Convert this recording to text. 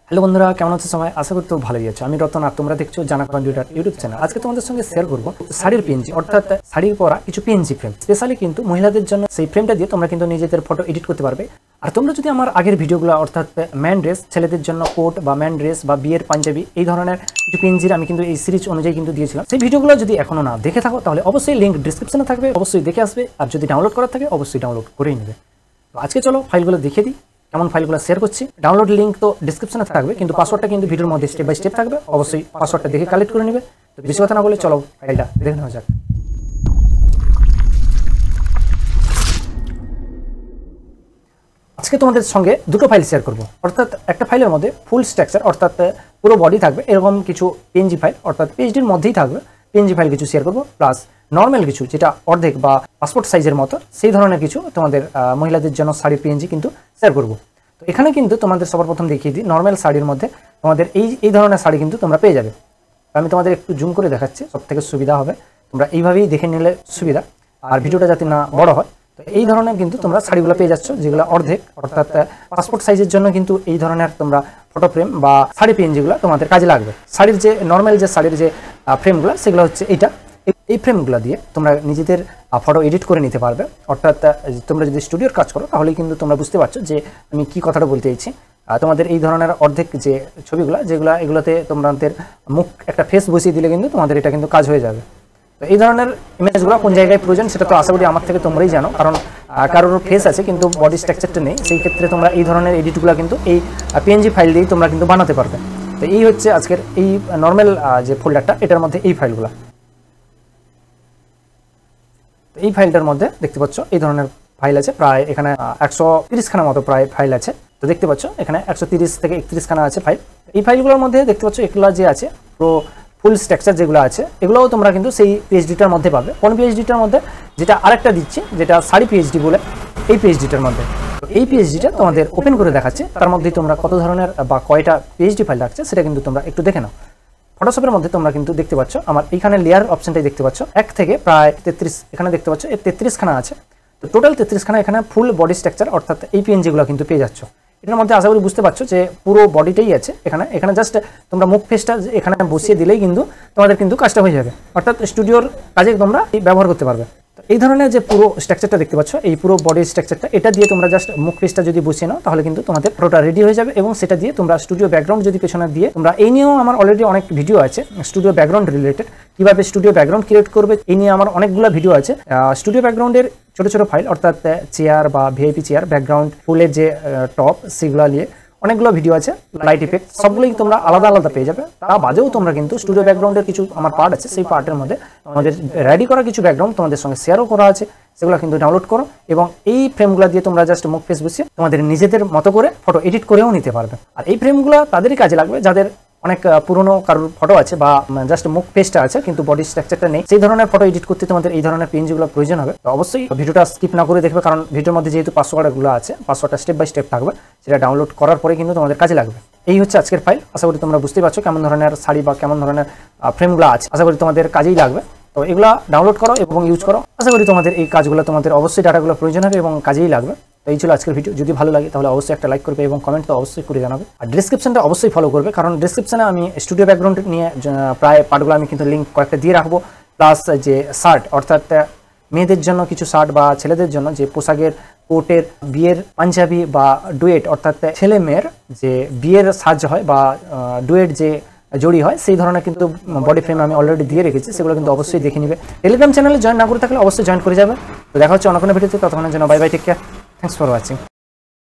Hello বন্ধুরা, কেমন আছো সবাই? আশা করি তো ভালোই আছো। আমি রতন আর তোমরা দেখছো জানা কম্পিউটার ইউটিউব চ্যানেল। আজকে তোমাদের সঙ্গে শেয়ার করবো শাড়ির পিএনজি, অর্থাৎ শাড়ির পরা কিছু পিএনজি ফ্রেম। স্পেশালি কিন্তু মহিলাদের জন্য সেই ফ্রেমটা দিয়ে তোমরা কিন্তু নিজেদের ফটো এডিট করতে পারবে। আর তোমরা যদি আমার আগের ভিডিওগুলো, অর্থাৎ ম্যান ড্রেস, ছেলেদের জন্য কোট বা ম্যান ড্রেস বা বিয়ের পাঞ্জাবি, এই ধরনের কিছু পিএনজির আমি কিন্তু এই সিরিজ অনুযায়ী কিন্তু দিয়েছিলাম। সেই ভিডিওগুলো যদি এখনো না দেখে থাকো তাহলে অবশ্যই লিঙ্ক ডিসক্রিপশনে থাকবে, অবশ্যই দেখে আসবে। আর যদি ডাউনলোড করার থাকে অবশ্যই ডাউনলোড করেই নেবে। তো আজকে চলো ফাইলগুলো দেখিয়ে দিই, কেমন ফাইলগুলো শেয়ার করছি। ডাউনলোড লিঙ্ক তো ডিসক্রিপশনে থাকবে, কিন্তু পাসওয়ার্ডটা কিন্তু ভিডিওর মধ্যে স্টেপ বাই স্টেপ থাকবে। অবশ্যই পাসওয়ার্ডটা দেখে কালেক্ট করে নেবে। তো বেশি কথা না বলে চলো ফাইলটা দেখে নেওয়া যাক। আজকে তোমাদের সঙ্গে দুটো ফাইল শেয়ার করব, অর্থাৎ একটা ফাইলের মধ্যে ফুল স্ট্রাকচার, অর্থাৎ পুরো বডি থাকবে এরকম কিছু পিএনজি ফাইল, অর্থাৎ পিএইচডির মধ্যেই থাকবে পিএনজি ফাইল কিছু শেয়ার করব, প্লাস নর্মাল কিছু যেটা অর্ধেক বা পাসপোর্ট সাইজের মতো সেই ধরনের কিছু তোমাদের মহিলাদের জন্য শাড়ির পিএনজি কিন্তু শেয়ার করব। তো এখানে কিন্তু তোমাদের সবার প্রথম দেখিয়ে দিই, নর্মাল শাড়ির মধ্যে তোমাদের এই ধরনের শাড়ি কিন্তু তোমরা পেয়ে যাবে। আমি তোমাদের একটু জুম করে দেখাচ্ছি, সব থেকে সুবিধা হবে। তোমরা এইভাবেই দেখে নিলে সুবিধা, আর ভিডিওটা যাতে না বড় হয়। তো এই ধরনের কিন্তু তোমরা শাড়িগুলো পেয়ে যাচ্ছ, যেগুলো অর্ধেক, অর্থাৎ পাসপোর্ট সাইজের জন্য কিন্তু এই ধরনের তোমরা ফটো ফ্রেম বা শাড়ি পিএনজিগুলো তোমাদের কাজে লাগবে। শাড়ির যে নর্মাল যে শাড়ির যে ফ্রেমগুলো, সেগুলো হচ্ছে এই ফ্রেমগুলো দিয়ে তোমরা নিজেদের ফটো এডিট করে নিতে পারবে। অর্থাৎ তোমরা যদি স্টুডিওর কাজ করো তাহলে কিন্তু তোমরা বুঝতে পারছো যে আমি কি কথাটা বলতে চাইছি। তোমাদের এই ধরনের অর্ধেক যে ছবিগুলো, এগুলোতে তোমাদের মুখ একটা ফেস বসিয়ে দিলে কিন্তু তোমাদের এটা কিন্তু কাজ হয়ে যাবে। তো এই ধরনের ইমেজগুলো কোন জায়গায় প্রয়োজন সেটা তো আশা করি আমার থেকে তোমরাই জানো, কারণ কারোর ফেস আছে কিন্তু বডি স্ট্রাকচারটা নেই। সেই ক্ষেত্রে তোমরা এই ধরনের এডিটগুলো কিন্তু এই পিএনজি ফাইল দিয়েই তোমরা কিন্তু বানাতে পারবে। তো এই হচ্ছে আজকের এই নর্মাল যে ফোল্ডারটা, এটার মধ্যে এই ফাইলগুলো। এই ফাইলটার মধ্যে দেখতে পাচ্ছ এই ধরনের ফাইল আছে, প্রায় এখানে 130 খানা মতো প্রায় ফাইল আছে। তো দেখতে পাচ্ছ এখানে 130 থেকে 31 খানা আছে ফাইল। এই ফাইলগুলোর মধ্যে দেখতে পাচ্ছ এগুলো যে আছে পুরো ফুল স্ট্রাকচার যেগুলো আছে, এগুলোও তোমরা কিন্তু সেই পিএইচডিটার মধ্যে পাবে। কোন পিএইচডিটার মধ্যে? যেটা আরেকটা দিচ্ছি, যেটা শাড়ি পিএইচডি বলে, এই পিএইচডিটার মধ্যে। তো এই পিএইচডিটা তোমাদের ওপেন করে দেখাচ্ছে, তার মধ্যেই তোমরা কত ধরনের বা কয়টা পিএইচডি ফাইল রাখছে সেটা কিন্তু তোমরা একটু দেখে নাও। ফটোশপের মধ্যে তোমরা কিন্তু দেখতে পাচ্ছ আমার এইখানে লেয়ার অপশনটাই দেখতে পাচ্ছ, 1 থেকে প্রায় 33 এখানে দেখতে পাচ্ছ, এই 33 খানা আছে। তো টোটাল 33 খানা এখানে ফুল বডি স্ট্রাকচার, অর্থাৎ এই পিএনজিগুলো কিন্তু পেয়ে যাচ্ছ। এটার মধ্যে আশা করি বুঝতে পারছো যে পুরো বডিটাই আছে এখানে জাস্ট তোমরা মুখ ফেসটা এখানে বসিয়ে দিলেই কিন্তু তোমাদের কিন্তু কাজটা হয়ে যাবে, অর্থাৎ স্টুডিওর কাজে তোমরা ব্যবহার করতে পারবে। তো এই ধরনের যে পুরো স্ট্রাকচারটা দেখতে পাচ্ছ, এই পুরো বডি স্ট্রাকচারটা, এটা দিয়ে তোমরা জাস্ট মুখ ফেসটা যদি বসিয়ে নাও তাহলে কিন্তু তোমাদের ফটোটা রেডি হয়ে যাবে। এবং সেটা দিয়ে তোমরা স্টুডিও ব্যাকগ্রাউন্ড যদি পেছনে দিয়ে, তোমরা এই নিয়েও আমার অলরেডি অনেক ভিডিও আছে স্টুডিও ব্যাকগ্রাউন্ড রিলেটেড, কিভাবে স্টুডিও ব্যাকগ্রাউন্ড ক্রিয়েট করবে এই নিয়ে আমার অনেকগুলো ভিডিও আছে। স্টুডিও ব্যাকগ্রাউন্ডের ছোট ছোট ফাইল, অর্থাৎ চেয়ার বা ভিআইপি চেয়ার ব্যাকগ্রাউন্ড, ফুলের যে টপ, সেগুলো নিয়ে অনেকগুলো ভিডিও আছে। লাইট ইফেক্ট সবগুলোই তোমরা আলাদা আলাদা পেয়ে যাবে। তা বাদেও তোমরা কিন্তু স্টুডিও ব্যাকগ্রাউন্ডের কিছু আমার পার্ট আছে, সেই পার্টের মধ্যে আমাদের রেডি করা কিছু ব্যাকগ্রাউন্ড তোমাদের সঙ্গে শেয়ারও করা আছে, সেগুলো কিন্তু ডাউনলোড করো। এবং এই ফ্রেমগুলো দিয়ে তোমরা জাস্ট মুখ ফেস বসিয়ে তোমাদের নিজেদের মতো করে ফটো এডিট করেও নিতে পারবে। আর এই ফ্রেমগুলো তাদেরই কাজে লাগবে যাদের অনেক পুরনো কারোর ফটো আছে বা জাস্ট মুখ ফেসটা আছে কিন্তু বডি স্ট্রাকচারটা নেই, সেই ধরনের ফটো এডিট করতে তোমাদের এই ধরনের পিএনজিগুলো প্রয়োজন হবে। তো অবশ্যই ভিডিওটা স্কিপ না করে দেখবে, কারণ ভিডিওর মধ্যে যেহেতু পাসওয়ার্ডগুলো আছে, পাসওয়ার্ডটা স্টেপ বাই স্টেপ থাকবে, সেটা ডাউনলোড করার পরে কিন্তু তোমাদের কাজে লাগবে। এই হচ্ছে আজকের ফাইল। আশা করি তোমরা বুঝতে পারছো কেমন ধরনের শাড়ি বা কেমন ধরনের ফ্রেমগুলো আছে, আশা করি তোমাদের কাজেই লাগবে। তো এগুলো ডাউনলোড করো এবং ইউজ করো, আশা করি তোমাদের এই কাজগুলো, তোমাদের অবশ্যই ডাটাগুলো প্রয়োজন হবে এবং কাজেই লাগবে। তো এই ছিল আজকের ভিডিও। যদি ভালো লাগে তাহলে অবশ্যই একটা লাইক করবে এবং কমেন্ট তো অবশ্যই করে জানাবে। আর ডিসক্রিপশনটা অবশ্যই ফলো করবে, কারণ ডিসক্রিপশনে আমি স্টুডিও ব্যাকগ্রাউন্ড নিয়ে প্রায় পার্টগুলো আমি কিন্তু লিঙ্ক কয়েকটা দিয়ে রাখবো, প্লাস যে শার্ট, অর্থাৎ মেয়েদের জন্য কিছু শার্ট বা ছেলেদের জন্য যে পোশাকের, কোটের, বিয়ের পাঞ্জাবি বা ডুয়েট, অর্থাৎ ছেলে মেয়ের যে বিয়ের সাজ হয় বা ডুয়েট যে জড়ি হয়, সেই ধরনের কিন্তু বডি ফ্রেম আমি অলরেডি দিয়ে রেখেছি, সেগুলো কিন্তু অবশ্যই দেখে নিবে। টেলিগ্রাম চ্যানেলে জয়েন না করে থাকলে অবশ্যই জয়েন করে যাবে। তো দেখা হচ্ছে অন্য কোনো ভিডিওতে, ততক্ষণের জন্য bye bye, take care, thanks for watching.